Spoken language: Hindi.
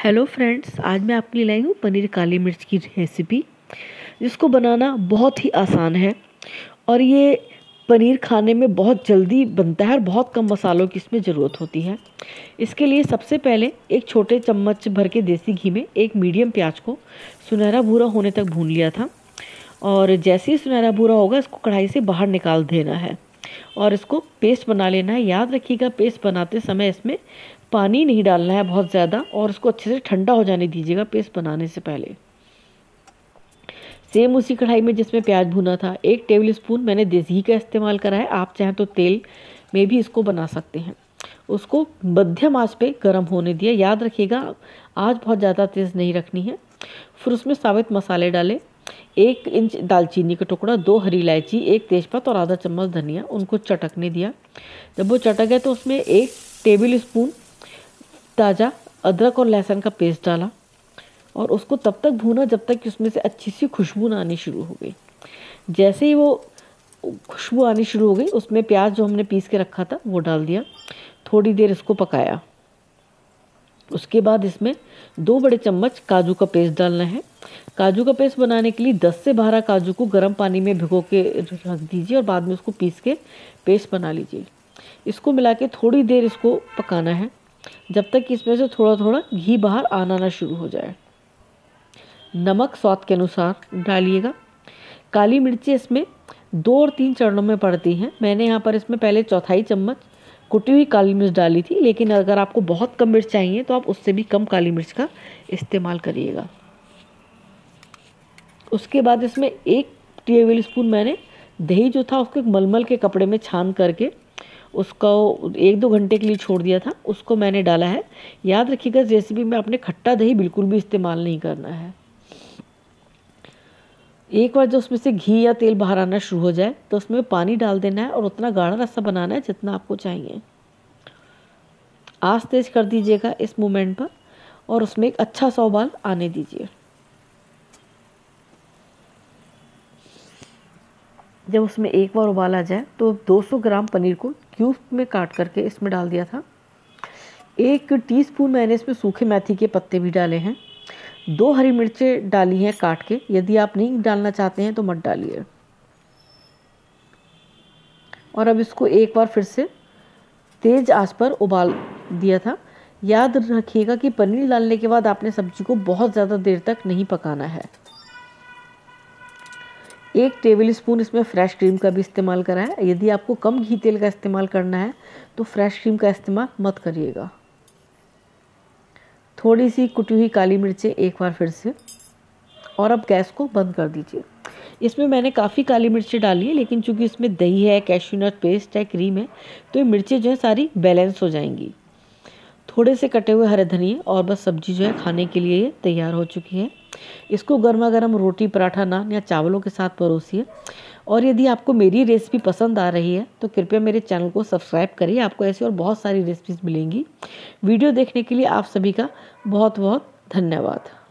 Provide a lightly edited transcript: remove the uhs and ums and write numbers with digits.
हेलो फ्रेंड्स, आज मैं आपके लिए लाई हूँ पनीर काली मिर्च की रेसिपी, जिसको बनाना बहुत ही आसान है और ये पनीर खाने में बहुत जल्दी बनता है और बहुत कम मसालों की इसमें ज़रूरत होती है। इसके लिए सबसे पहले एक छोटे चम्मच भर के देसी घी में एक मीडियम प्याज को सुनहरा भूरा होने तक भून लिया था और जैसे ही सुनहरा भूरा होगा इसको कढ़ाई से बाहर निकाल देना है और इसको पेस्ट बना लेना है। याद रखिएगा, पेस्ट बनाते समय इसमें पानी नहीं डालना है बहुत ज़्यादा और उसको अच्छे से ठंडा हो जाने दीजिएगा पेस्ट बनाने से पहले। सेम उसी कढ़ाई में जिसमें प्याज भुना था 1 टेबल स्पून मैंने देसी घी का इस्तेमाल करा है। आप चाहें तो तेल में भी इसको बना सकते हैं। उसको मध्यम आंच पे गर्म होने दिया। याद रखिएगा, आंच बहुत ज़्यादा तेज़ नहीं रखनी है। फिर उसमें साबित मसाले डाले, 1 इंच दालचीनी का टुकड़ा, 2 हरी इलायची, 1 तेजपत्ता और आधा चम्मच धनिया। उनको चटकने दिया। जब वो चटक गए तो उसमें 1 टेबल स्पून ताज़ा अदरक और लहसुन का पेस्ट डाला और उसको तब तक भूना जब तक कि उसमें से अच्छी सी खुशबू आनी शुरू हो गई। जैसे ही वो खुशबू आनी शुरू हो गई उसमें प्याज जो हमने पीस के रखा था वो डाल दिया। थोड़ी देर इसको पकाया। उसके बाद इसमें 2 बड़े चम्मच काजू का पेस्ट डालना है। काजू का पेस्ट बनाने के लिए 10 से 12 काजू को गर्म पानी में भिगो के रख दीजिए और बाद में उसको पीस के पेस्ट बना लीजिए। इसको मिला के थोड़ी देर इसको पकाना है जब तक कि इसमें से थोड़ा थोड़ा घी बाहर आना ना शुरू हो जाए। नमक स्वाद के अनुसार डालिएगा। काली मिर्ची इसमें 2 और 3 चरणों में पड़ती हैं। मैंने यहाँ पर इसमें पहले 1/4 चम्मच कुटी हुई काली मिर्च डाली थी, लेकिन अगर आपको बहुत कम मिर्च चाहिए तो आप उससे भी कम काली मिर्च का इस्तेमाल करिएगा। उसके बाद इसमें 1 टेबल स्पून मैंने दही जो था उसको एक मलमल के कपड़े में छान करके उसको 1-2 घंटे के लिए छोड़ दिया था, उसको मैंने डाला है। याद रखिएगा, इस रेसिपी में आपने खट्टा दही बिल्कुल भी इस्तेमाल नहीं करना है। एक बार जब उसमें से घी या तेल बाहर आना शुरू हो जाए तो उसमें पानी डाल देना है और उतना गाढ़ा रस्सा बनाना है जितना आपको चाहिए। आंच तेज कर दीजिएगा इस मोमेंट पर और उसमें एक अच्छा सा उबाल आने दीजिए। जब उसमें एक बार उबाल आ जाए तो 200 ग्राम पनीर को क्यूब में काट करके इसमें डाल दिया था। 1 टीस्पून मैंने इसमें सूखे मेथी के पत्ते भी डाले हैं। 2 हरी मिर्चें डाली हैं काट के। यदि आप नहीं डालना चाहते हैं तो मत डालिए। और अब इसको एक बार फिर से तेज आंच पर उबाल दिया था। याद रखिएगा कि पनीर डालने के बाद आपने सब्जी को बहुत ज़्यादा देर तक नहीं पकाना है। 1 टेबल स्पून इसमें फ्रेश क्रीम का भी इस्तेमाल करा है। यदि आपको कम घी तेल का इस्तेमाल करना है तो फ्रेश क्रीम का इस्तेमाल मत करिएगा। थोड़ी सी कुटी हुई काली मिर्चें एक बार फिर से, और अब गैस को बंद कर दीजिए। इसमें मैंने काफ़ी काली मिर्चें डाली है, लेकिन चूंकि इसमें दही है, कैश्यू नट पेस्ट है, क्रीम है, तो ये मिर्चें जो है सारी बैलेंस हो जाएंगी। थोड़े से कटे हुए हरे धनिए और बस सब्जी जो है खाने के लिए ये तैयार हो चुकी है। इसको गर्मा गर्म रोटी, पराठा, नान या चावलों के साथ परोसिए। और यदि आपको मेरी रेसिपी पसंद आ रही है तो कृपया मेरे चैनल को सब्सक्राइब करिए। आपको ऐसी और बहुत सारी रेसिपीज़ मिलेंगी। वीडियो देखने के लिए आप सभी का बहुत बहुत धन्यवाद।